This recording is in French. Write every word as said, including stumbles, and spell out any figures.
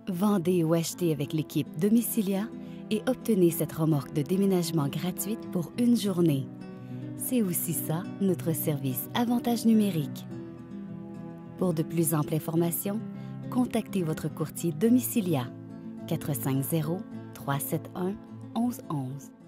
Vendez ou achetez avec l'équipe Domicilia et obtenez cette remorque de déménagement gratuite pour une journée. C'est aussi ça, notre service Avantage numérique. Pour de plus amples informations, contactez votre courtier Domicilia quatre cinq zéro, trois sept un, onze onze.